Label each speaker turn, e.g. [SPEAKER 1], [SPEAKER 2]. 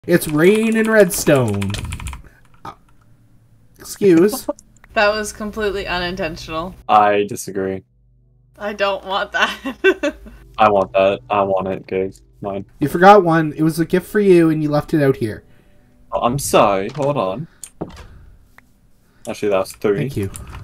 [SPEAKER 1] It's rain and redstone. Excuse.
[SPEAKER 2] That was completely unintentional.
[SPEAKER 3] I disagree.
[SPEAKER 2] I don't want that.
[SPEAKER 3] I want that. I want it, guys. Mine.
[SPEAKER 1] You forgot one. It was a gift for you, and you left it out here.
[SPEAKER 3] Oh, I'm sorry. Hold on. Actually, that's 3.
[SPEAKER 1] Thank you.